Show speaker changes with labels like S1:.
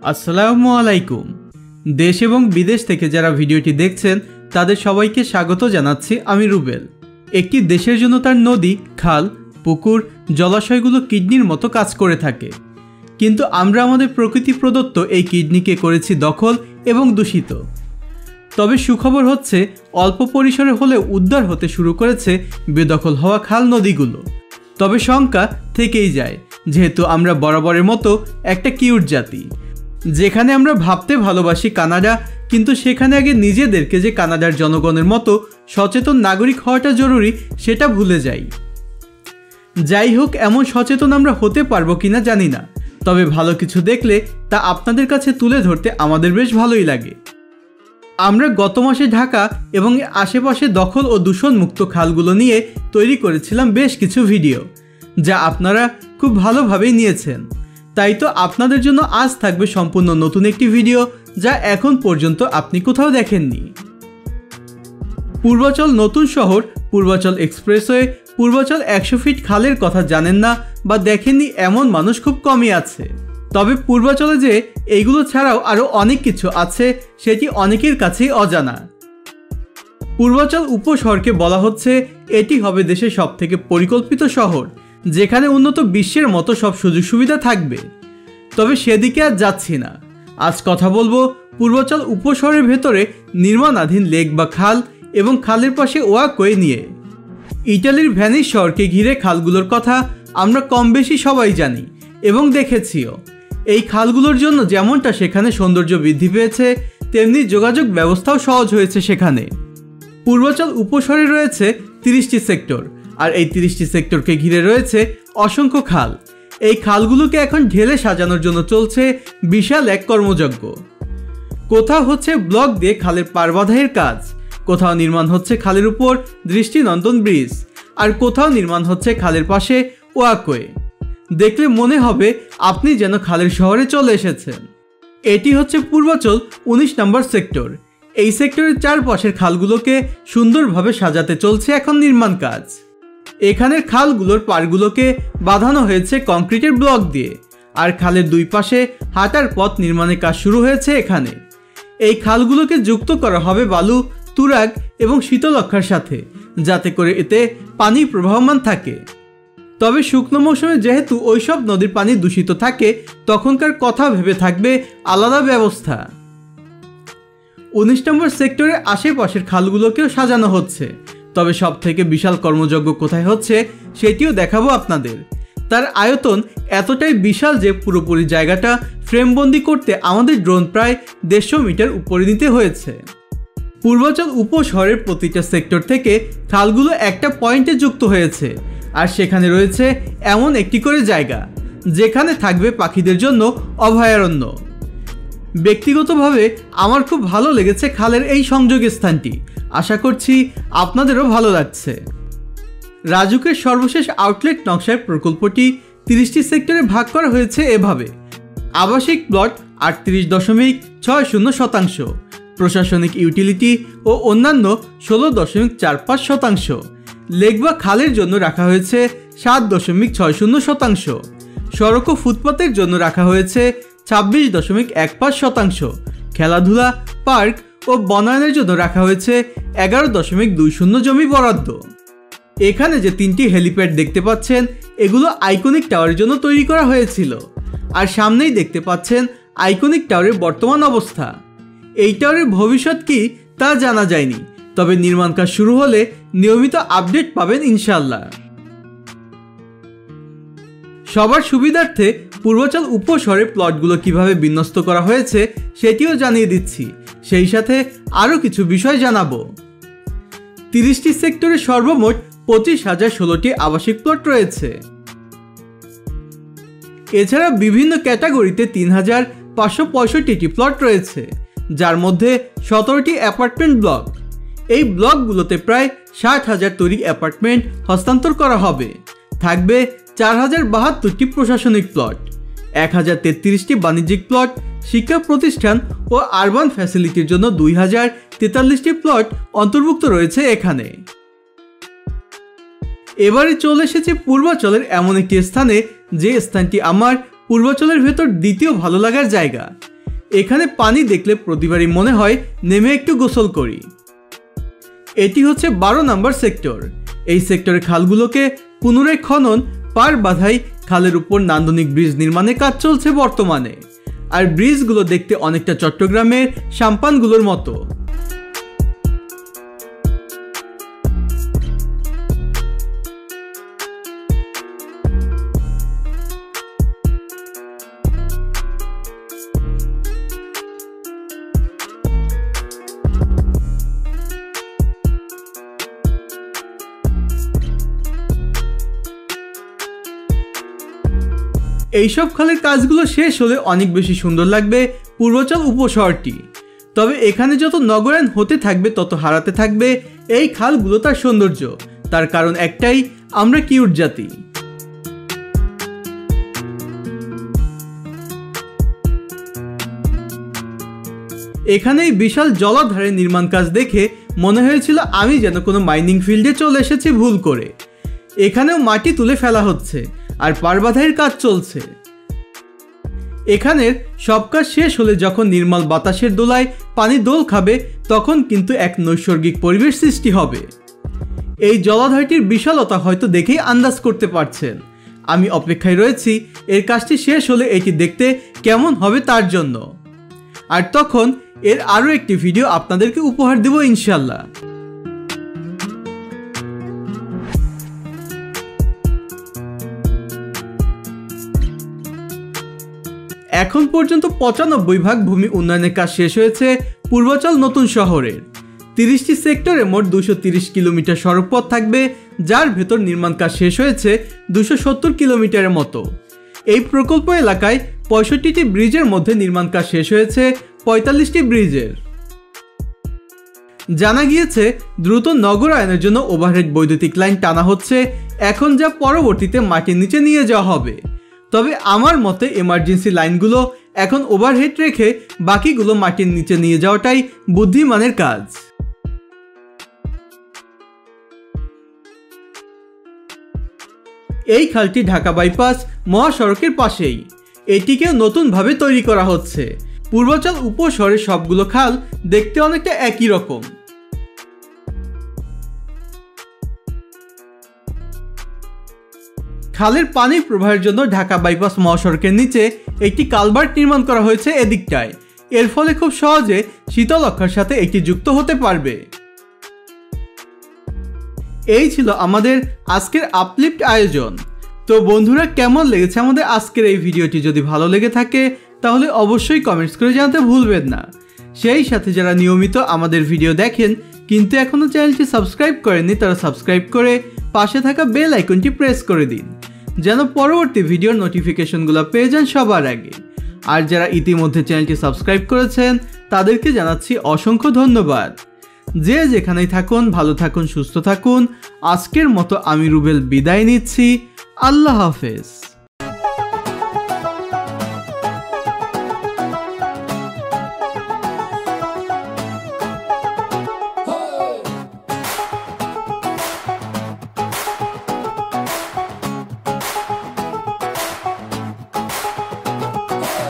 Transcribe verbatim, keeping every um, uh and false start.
S1: আসসালামু আলাইকুম। দেশ এবং বিদেশ থেকে যারা ভিডিওটি দেখছেন তাদের সবাইকে স্বাগত জানাচ্ছি আমি রুবেল। একটি দেশের জন্য তার নদী, খাল, পুকুর, জলাশয়গুলো কিডনির মতো কাজ করে থাকে, কিন্তু আমরা আমাদের প্রকৃতি প্রদত্ত এই কিডনিকে করেছি দখল এবং দূষিত। তবে সুখবর হচ্ছে অল্প পরিসরে হলেও উদ্ধার হতে শুরু করেছে বেদখল হওয়া খাল নদীগুলো। তবে শঙ্কা থেকেই যায়, যেহেতু আমরা বরাবরের মতো একটা কিউট জাতি, যেখানে আমরা ভাবতে ভালোবাসি কানাডা, কিন্তু সেখানে আগে নিজেদেরকে যে কানাডার জনগণের মতো সচেতন নাগরিক হওয়াটা জরুরি সেটা ভুলে যাই। যাই হোক, এমন সচেতন আমরা হতে পারবো কিনা জানি না, তবে ভালো কিছু দেখলে তা আপনাদের কাছে তুলে ধরতে আমাদের বেশ ভালোই লাগে। আমরা গত মাসে ঢাকা এবং আশেপাশে দখল ও দূষণ মুক্ত খালগুলো নিয়ে তৈরি করেছিলাম বেশ কিছু ভিডিও, যা আপনারা খুব ভালোভাবেই নিয়েছেন। তাই তো আপনাদের জন্য আজ থাকবে সম্পূর্ণ নতুন একটি ভিডিও, যা এখন পর্যন্ত আপনি কোথাও দেখেননি। পূর্বাচল নতুন শহর, পূর্বাচল এক্সপ্রেসওয়ে, পূর্বাচল একশো ফিট খালের কথা জানেন না বা দেখেননি এমন মানুষ খুব কমই আছে। তবে পূর্বাচলে যে এইগুলো ছাড়াও আরও অনেক কিছু আছে সেটি অনেকের কাছেই অজানা। পূর্বাচল উপশহরকে বলা হচ্ছে এটি হবে দেশের সবথেকে পরিকল্পিত শহর, যেখানে উন্নত বিশ্বের মতো সব সুযোগ সুবিধা থাকবে। তবে সেদিকে আর যাচ্ছি না। আজ কথা বলবো পূর্বাচল উপশহরের ভেতরে নির্মাণাধীন লেক বা খাল এবং খালের পাশে ওয়াকওয়ে নিয়ে। ইটালির ভেনিস শহরকে ঘিরে খালগুলোর কথা আমরা কম বেশি সবাই জানি এবং দেখেছিও। এই খালগুলোর জন্য যেমনটা সেখানে সৌন্দর্য বৃদ্ধি পেয়েছে, তেমনি যোগাযোগ ব্যবস্থাও সহজ হয়েছে সেখানে। পূর্বাচল উপশহরে রয়েছে তিরিশটি সেক্টর, আর এই তিরিশটি সেক্টরকে ঘিরে রয়েছে অসংখ্য খাল। এই খালগুলোকে এখন ঢেলে সাজানোর জন্য চলছে বিশাল এক কর্মযজ্ঞ। কোথাও হচ্ছে ব্লক দিয়ে খালের পার বাঁধাইয়ের কাজ, কোথাও নির্মাণ হচ্ছে খালের উপর দৃষ্টিনন্দন ব্রিজ, আর কোথাও নির্মাণ হচ্ছে খালের পাশে ওয়াকওয়ে। দেখলে মনে হবে আপনি যেন খালের শহরে চলে এসেছেন। এটি হচ্ছে পূর্বাচল উনিশ নম্বর সেক্টর। এই সেক্টরের চারপাশের খালগুলোকে সুন্দরভাবে সাজাতে চলছে এখন নির্মাণ কাজ। এখানের খালগুলোর পাড়গুলোকে বাঁধানো হয়েছে কংক্রিটের ব্লক দিয়ে, আর খালের দুই পাশে হাঁটার পথ নির্মাণের কাজ শুরু হয়েছে এখানে। এই খালগুলোকে যুক্ত করা হবে বালু, তুরাগ এবং শীতলক্ষার সাথে, যাতে করে এতে পানি প্রবাহমান থাকে। তবে শুকনো মৌসুমে যেহেতু ওইসব নদীর পানি দূষিত থাকে, তখনকার কথা ভেবে থাকবে আলাদা ব্যবস্থা। উনিশ নম্বর সেক্টরের আশেপাশের খালগুলোকেও সাজানো হচ্ছে। তবে সব থেকে বিশাল কর্মযজ্ঞ কোথায় হচ্ছে সেটিও দেখাবো আপনাদের। তার আয়তন এতটাই বিশাল যে পুরোপুরি জায়গাটা ফ্রেমবন্দি করতে আমাদের ড্রোন প্রায় দেড়শো মিটার উপরে নিতে হয়েছে। পূর্বাচল উপশহরের প্রতিটা সেক্টর থেকে খালগুলো একটা পয়েন্টে যুক্ত হয়েছে, আর সেখানে রয়েছে এমন একটি করে জায়গা যেখানে থাকবে পাখিদের জন্য অভয়ারণ্য। ব্যক্তিগতভাবে আমার খুব ভালো লেগেছে খালের এই সংযোগ স্থানটি। আশা করছি আপনাদেরও ভালো লাগছে। রাজুকের সর্বশেষ আউটলেট নকশায় প্রকল্পটি তিরিশটি সেক্টরে ভাগ করা হয়েছে এভাবে: আবাসিক প্লট আটত্রিশ দশমিক ছয় শূন্য শতাংশ, প্রশাসনিক ইউটিলিটি ও অন্যান্য ষোলো দশমিক চার পাঁচ শতাংশ, লেক বা খালের জন্য রাখা হয়েছে সাত দশমিক ছয় শূন্য শতাংশ, সড়ক ও ফুটপাতের জন্য রাখা হয়েছে ছাব্বিশ দশমিক এক পাঁচ শতাংশ, খেলাধুলা, পার্ক ও বনায়নের জন্য রাখা হয়েছে এগারো দশমিক দুই শূন্য জমি বরাদ্দ। এখানে যে তিনটি হেলিপ্যাড দেখতে পাচ্ছেন, এগুলো আইকনিক টাওয়ারের জন্য তৈরি করা হয়েছিল। আর সামনেই দেখতে পাচ্ছেন আইকনিক টাওয়ারের বর্তমান অবস্থা। এই টাওয়ারের ভবিষ্যৎ কি তা জানা যায়নি, তবে নির্মাণ কাজ শুরু হলে নিয়মিত আপডেট পাবেন ইনশাল্লাহ। সবার সুবিধার্থে পূর্বাচল উপশহরের প্লটগুলো কিভাবে বিন্যস্ত করা হয়েছে সেটিও জানিয়ে দিচ্ছি, সেই সাথে আরও কিছু বিষয় জানাবো। তিরিশটি সেক্টরে সর্বমোট পঁচিশ হাজার ষোলোটি আবাসিক প্লট রয়েছে। এছাড়া বিভিন্ন ক্যাটাগরিতে তিন হাজার পাঁচশো পঁয়ষট্টিটি প্লট রয়েছে, যার মধ্যে সতেরোটি অ্যাপার্টমেন্ট ব্লক। এই ব্লকগুলোতে প্রায় ষাট হাজার তৈরি অ্যাপার্টমেন্ট হস্তান্তর করা হবে। থাকবে চার হাজার বাহাত্তরটি প্রশাসনিক প্লট, এক হাজার তেত্রিশটি বাণিজ্যিক প্লট, শিক্ষা প্রতিষ্ঠান ও আরবান ফ্যাসিলিটির জন্য দুই হাজার তেতাল্লিশটি প্লট অন্তর্ভুক্ত রয়েছে এখানে। এবারে চলে এসেছে পূর্বাচলের এমন একটি স্থানে, যে স্থানটি আমার পূর্বাচলের ভেতর দ্বিতীয় ভালো লাগার জায়গা। এখানে পানি দেখলে প্রতিবারই মনে হয় নেমে একটু গোসল করি। এটি হচ্ছে বারো নম্বর সেক্টর। এই সেক্টরের খালগুলোকে পুনরায় খনন পার বাঁধাই খালের উপর নান্দনিক ব্রিজ নির্মাণের কাজ চলছে বর্তমানে। আর ব্রিজগুলো দেখতে অনেকটা চট্টগ্রামের সাম্পানগুলোর মতো। এইসব খালের কাজগুলো শেষ হলে অনেক বেশি সুন্দর লাগবে পূর্বাচল উপশহরটি। তবে এখানে যত নগরায়ণ হতে থাকবে তত হারাতে থাকবে এই খালগুলো তার সৌন্দর্য। তার কারণ একটাই, আমরা কিউট জাতি। এখানে এই বিশাল জলাধারের নির্মাণ কাজ দেখে মনে হয়েছিল আমি যেন কোনো মাইনিং ফিল্ডে চলে এসেছি ভুল করে। এখানেও মাটি তুলে ফেলা হচ্ছে আর পারবাধাইয়ের কাজ চলছে। এখানের সব কাজ শেষ হলে যখন নির্মল বাতাসের দোলায় পানি দোল খাবে তখন কিন্তু এক নৈসর্গিক পরিবেশ সৃষ্টি হবে। এই জলাধারটির বিশালতা হয়তো দেখেই আন্দাজ করতে পারছেন। আমি অপেক্ষায় রয়েছি এর কাজটি শেষ হলে এটি দেখতে কেমন হবে তার জন্য। আর তখন এর আরও একটি ভিডিও আপনাদেরকে উপহার দেব ইনশাল্লাহ। এখন পর্যন্ত পঁচানব্বই ভাগ ভূমি উন্নয়নের কাজ শেষ হয়েছে পূর্বাচল নতুন শহরের। তিরিশটি সেক্টরে মোট দুশো তিরিশ কিলোমিটার সড়কপথ থাকবে, যার ভেতর নির্মাণ কাজ শেষ হয়েছে দুশো সত্তর কিলোমিটারের মতো। এই প্রকল্প এলাকায় পঁয়ষট্টিটি ব্রিজের মধ্যে নির্মাণ কাজ শেষ হয়েছে পঁয়তাল্লিশটি ব্রিজের। জানা গিয়েছে দ্রুত নগরায়নের জন্য ওভারহেড বৈদ্যুতিক লাইন টানা হচ্ছে এখন, যা পরবর্তীতে মাটির নিচে নিয়ে যাওয়া হবে। তবে আমার মতে এমার্জেন্সি লাইনগুলো এখন ওভারহেড রেখে বাকিগুলো মাটির নিচে নিয়ে যাওয়াটাই বুদ্ধিমানের কাজ। এই খালটি ঢাকা বাইপাস মহাসড়কের পাশেই। এটিকেও নতুনভাবে তৈরি করা হচ্ছে। পূর্বাচল উপশহরের সবগুলো খাল দেখতে অনেকটা একই রকম। খালের পানির প্রবাহের জন্য ঢাকা বাইপাস মহাসড়কের নিচে একটি কালভার্ট নির্মাণ করা হয়েছে এদিকটায়। এর ফলে খুব সহজে শীতলক্ষার সাথে এটি যুক্ত হতে পারবে। এই ছিল আমাদের আজকের আপলিফট আয়োজন। তো বন্ধুরা, কেমন লেগেছে আমাদের আজকের এই ভিডিওটি? যদি ভালো লেগে থাকে তাহলে অবশ্যই কমেন্টস করে জানাতে ভুলবেন না। সেই সাথে যারা নিয়মিত আমাদের ভিডিও দেখেন কিন্তু এখনও চ্যানেলটি সাবস্ক্রাইব করেননি, তারা সাবস্ক্রাইব করে পাশে থাকা বেল আইকনটি প্রেস করে দিন, যেন পরবর্তী ভিডিওর নোটিফিকেশনগুলো পেয়ে যান সবার আগে। আর যারা ইতিমধ্যে চ্যানেলটি সাবস্ক্রাইব করেছেন তাদেরকে জানাচ্ছি অসংখ্য ধন্যবাদ। যে যেখানেই থাকুন ভালো থাকুন, সুস্থ থাকুন। আজকের মতো আমি রুবেল বিদায় নিচ্ছি। আল্লাহ হাফেজ।